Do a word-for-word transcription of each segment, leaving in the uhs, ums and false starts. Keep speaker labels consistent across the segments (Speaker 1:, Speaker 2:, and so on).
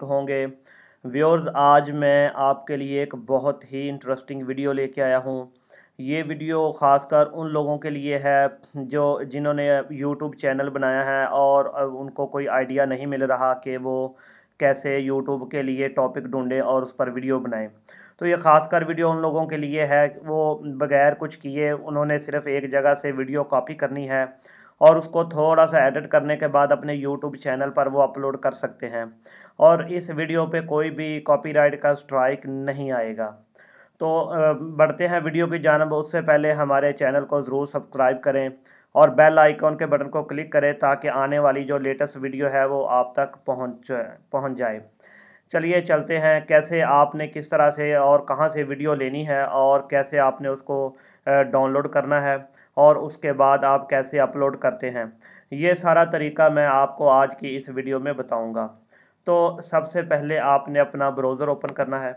Speaker 1: होंगे। व्यूअर्स, आज मैं आपके लिए एक बहुत ही इंटरेस्टिंग वीडियो लेके आया हूँ। ये वीडियो ख़ासकर उन लोगों के लिए है जो जिन्होंने यूट्यूब चैनल बनाया है और उनको कोई आइडिया नहीं मिल रहा कि वो कैसे यूट्यूब के लिए टॉपिक ढूंढें और उस पर वीडियो बनाएं। तो ये ख़ासकर वीडियो उन लोगों के लिए है वो बगैर कुछ किए उन्होंने सिर्फ एक जगह से वीडियो कॉपी करनी है और उसको थोड़ा सा एडिट करने के बाद अपने यूट्यूब चैनल पर वो अपलोड कर सकते हैं और इस वीडियो पे कोई भी कॉपीराइट का स्ट्राइक नहीं आएगा। तो अ, बढ़ते हैं वीडियो की जानब। उससे पहले हमारे चैनल को ज़रूर सब्सक्राइब करें और बेल आइकॉन के बटन को क्लिक करें ताकि आने वाली जो लेटेस्ट वीडियो है वो आप तक पहुंच पहुंच जाए। चलिए चलते हैं, कैसे आपने किस तरह से और कहां से वीडियो लेनी है और कैसे आपने उसको डाउनलोड करना है और उसके बाद आप कैसे अपलोड करते हैं, ये सारा तरीका मैं आपको आज की इस वीडियो में बताऊंगा। तो सबसे पहले आपने अपना ब्राउज़र ओपन करना है।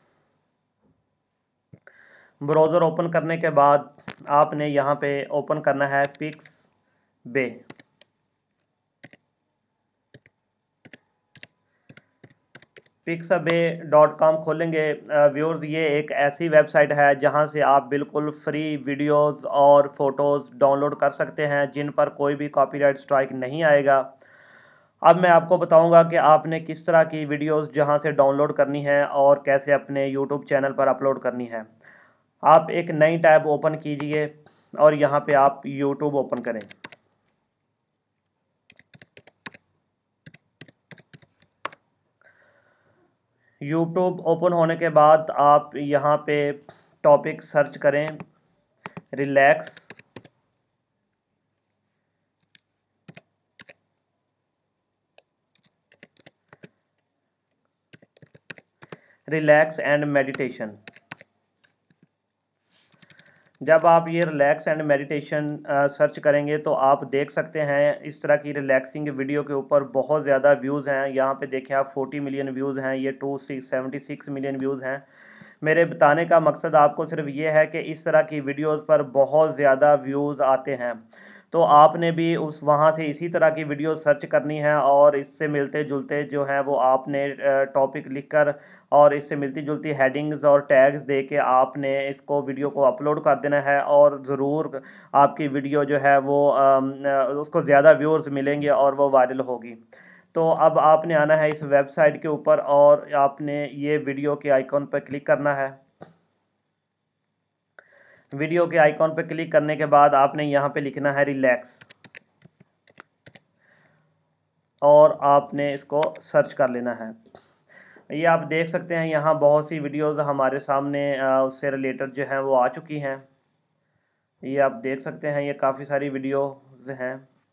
Speaker 1: ब्राउज़र ओपन करने के बाद आपने यहाँ पे ओपन करना है पिक्सबे। पिक्सबे डॉट कॉम खोलेंगे। व्यूअर्स, ये एक ऐसी वेबसाइट है जहाँ से आप बिल्कुल फ्री वीडियोस और फोटोज़ डाउनलोड कर सकते हैं जिन पर कोई भी कॉपीराइट स्ट्राइक नहीं आएगा। अब मैं आपको बताऊंगा कि आपने किस तरह की वीडियोस जहाँ से डाउनलोड करनी है और कैसे अपने यूट्यूब चैनल पर अपलोड करनी है। आप एक नई टैब ओपन कीजिए और यहाँ पे आप यूट्यूब ओपन करें। यूट्यूब ओपन होने के बाद आप यहाँ पे टॉपिक सर्च करें, रिलैक्स। Relax and meditation. जब आप ये रिलैक्स एंड मेडिटेशन सर्च करेंगे तो आप देख सकते हैं इस तरह की रिलैक्सिंग वीडियो के ऊपर बहुत ज़्यादा व्यूज़ हैं। यहाँ पे देखें आप चालीस मिलियन व्यूज़ हैं, ये two six seventy six million views हैं। मेरे बताने का मकसद आपको सिर्फ ये है कि इस तरह की वीडियोस पर बहुत ज़्यादा व्यूज़ आते हैं, तो आपने भी उस वहाँ से इसी तरह की वीडियो सर्च करनी है और इससे मिलते जुलते जो हैं वो आपने टॉपिक लिखकर और इससे मिलती जुलती हेडिंग्स और टैग्स दे के आपने इसको वीडियो को अपलोड कर देना है और ज़रूर आपकी वीडियो जो है वो अम, उसको ज़्यादा व्यूअर्स मिलेंगे और वो वायरल होगी। तो अब आपने आना है इस वेबसाइट के ऊपर और आपने ये वीडियो के आइकॉन पर क्लिक करना है। वीडियो के आइकॉन पर क्लिक करने के बाद आपने यहाँ पे लिखना है रिलैक्स और आपने इसको सर्च कर लेना है। ये आप देख सकते हैं यहाँ बहुत सी वीडियोस हमारे सामने उससे रिलेटेड जो हैं वो आ चुकी हैं। ये आप देख सकते हैं, ये काफ़ी सारी वीडियोस हैं।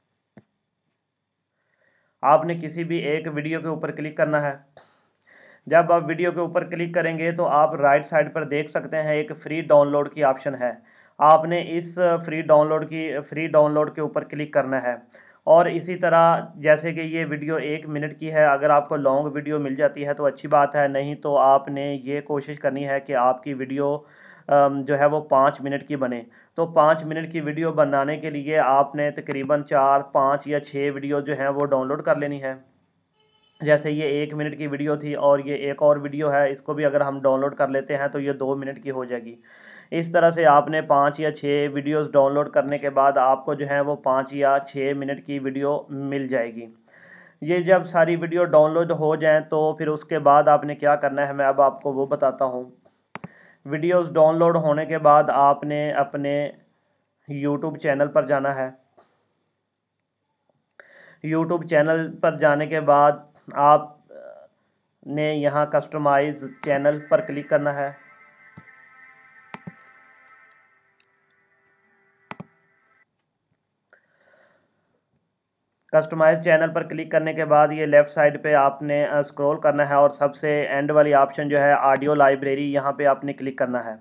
Speaker 1: आपने किसी भी एक वीडियो के ऊपर क्लिक करना है। जब आप वीडियो के ऊपर क्लिक करेंगे तो आप राइट साइड पर देख सकते हैं एक फ्री डाउनलोड की ऑप्शन है। आपने इस फ्री डाउनलोड की फ्री डाउनलोड के ऊपर क्लिक करना है और इसी तरह जैसे कि ये वीडियो एक मिनट की है, अगर आपको लॉन्ग वीडियो मिल जाती है तो अच्छी बात है, नहीं तो आपने ये कोशिश करनी है कि आपकी वीडियो जो है वो पाँच मिनट की बने। तो पाँच मिनट की वीडियो बनाने के लिए आपने तकरीबन चार पाँच या छः वीडियो जो हैं वो डाउनलोड कर लेनी है। जैसे ये एक मिनट की वीडियो थी और ये एक और वीडियो है, इसको भी अगर हम डाउनलोड कर लेते हैं तो ये दो मिनट की हो जाएगी। इस तरह से आपने पाँच या छः वीडियोस डाउनलोड करने के बाद आपको जो है वो पाँच या छः मिनट की वीडियो मिल जाएगी। ये जब सारी वीडियो डाउनलोड हो जाएं तो फिर उसके बाद आपने क्या करना है मैं अब आपको वो बताता हूँ। वीडियोस डाउनलोड होने के बाद आपने अपने यूट्यूब चैनल पर जाना है। यूट्यूब चैनल पर जाने के बाद आप ने यहाँ कस्टमाइज चैनल पर क्लिक करना है। कस्टमाइज चैनल पर क्लिक करने के बाद ये लेफ़्ट साइड पे आपने स्क्रॉल करना है और सबसे एंड वाली ऑप्शन जो है ऑडियो लाइब्रेरी, यहाँ पे आपने क्लिक करना है।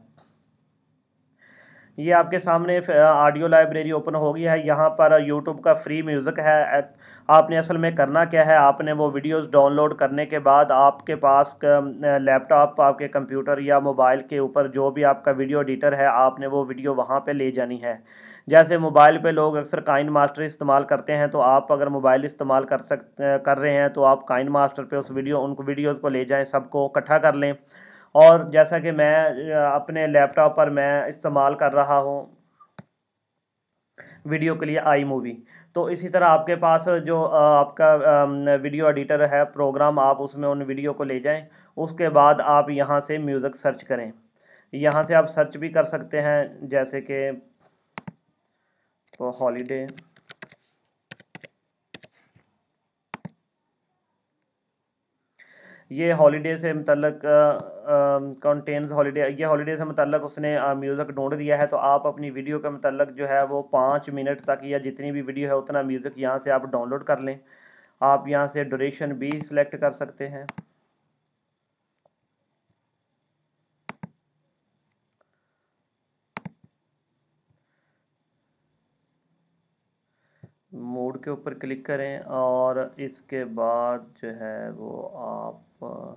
Speaker 1: ये आपके सामने ऑडियो लाइब्रेरी ओपन हो गई है। यहाँ पर यूट्यूब का फ्री म्यूज़िक है। आपने असल में करना क्या है, आपने वो वीडियोस डाउनलोड करने के बाद आपके पास लैपटॉप, आपके कंप्यूटर या मोबाइल के ऊपर जो भी आपका वीडियो एडिटर है, आपने वो वीडियो वहाँ पे ले जानी है। जैसे मोबाइल पे लोग अक्सर काइन मास्टर इस्तेमाल करते हैं, तो आप अगर मोबाइल इस्तेमाल कर सक कर रहे हैं तो आप काइन मास्टर पे उस वीडियो उनको वीडियोज़ को ले जाएं, सबको इकट्ठा कर लें। और जैसा कि मैं अ, अपने लैपटॉप पर मैं इस्तेमाल कर रहा हूँ वीडियो के लिए आई मूवी, तो इसी तरह आपके पास जो अ, आपका अम, वीडियो एडिटर है प्रोग्राम, आप उसमें उन वीडियो को ले जाएं। उसके बाद आप यहाँ से म्यूज़िक सर्च करें। यहाँ से आप सर्च भी कर सकते हैं, जैसे कि हॉलीडे, ये हॉलीडे से मतलब कंटेन्स हॉलीडे, ये हॉलीडे से मतलब उसने म्यूज़िक ढूंढ दिया है। तो आप अपनी वीडियो के मतलब जो है वो पाँच मिनट तक या जितनी भी वीडियो है उतना म्यूज़िक यहाँ से आप डाउनलोड कर लें। आप यहाँ से ड्यूरेशन भी सिलेक्ट कर सकते हैं। मोड के ऊपर क्लिक करें और इसके बाद जो है वो आप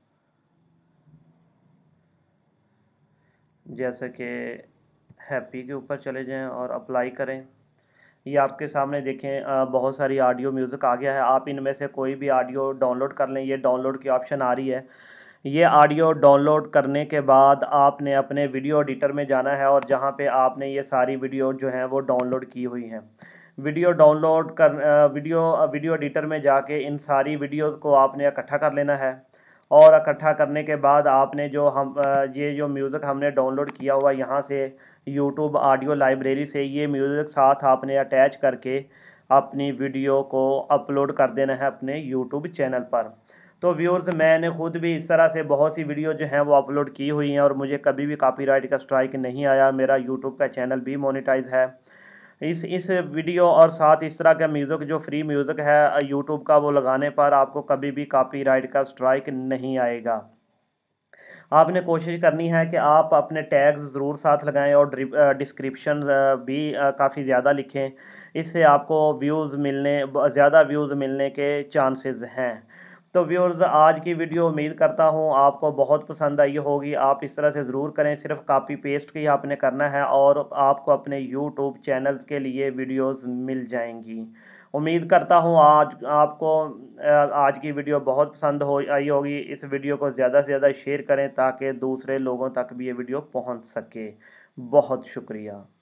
Speaker 1: जैसे कि हैप्पी के ऊपर चले जाएं और अप्लाई करें। ये आपके सामने देखें अ, बहुत सारी ऑडियो म्यूज़िक आ गया है। आप इनमें से कोई भी ऑडियो डाउनलोड कर लें। ये डाउनलोड की ऑप्शन आ रही है। ये ऑडियो डाउनलोड करने के बाद आपने अपने वीडियो एडिटर में जाना है और जहाँ पे आपने ये सारी वीडियो जो हैं वो डाउनलोड की हुई हैं, वीडियो डाउनलोड कर अ, वीडियो वीडियो एडिटर में जाके इन सारी वीडियोज़ को आपने इकट्ठा कर लेना है। और इकट्ठा करने के बाद आपने जो हम अ, ये जो म्यूज़िक हमने डाउनलोड किया हुआ यहाँ से यूट्यूब ऑडियो लाइब्रेरी से ये म्यूज़िक साथ आपने अटैच करके अपनी वीडियो को अपलोड कर देना है अपने यूट्यूब चैनल पर। तो व्यूअर्स, मैंने खुद भी इस तरह से बहुत सी वीडियो जो हैं वो अपलोड की हुई हैं और मुझे कभी भी कॉपीराइट का स्ट्राइक नहीं आया। मेरा यूट्यूब का चैनल भी मोनेटाइज है। इस इस वीडियो और साथ इस तरह का म्यूज़िक जो फ्री म्यूज़िक है यूट्यूब का, वो लगाने पर आपको कभी भी कॉपीराइट का स्ट्राइक नहीं आएगा। आपने कोशिश करनी है कि आप अपने टैग्स ज़रूर साथ लगाएं और डिस्क्रिप्शन भी काफ़ी ज़्यादा लिखें। इससे आपको व्यूज़ मिलने ज़्यादा व्यूज़ मिलने के चांसेस हैं। तो व्यूअर्स, आज की वीडियो उम्मीद करता हूँ आपको बहुत पसंद आई होगी। आप इस तरह से ज़रूर करें, सिर्फ कॉपी पेस्ट ही आपने करना है और आपको अपने यूट्यूब चैनल के लिए वीडियोस मिल जाएंगी। उम्मीद करता हूँ आज आपको अ, आज की वीडियो बहुत पसंद हो आई होगी। इस वीडियो को ज़्यादा से ज़्यादा शेयर करें ताकि दूसरे लोगों तक भी ये वीडियो पहुँच सके। बहुत शुक्रिया।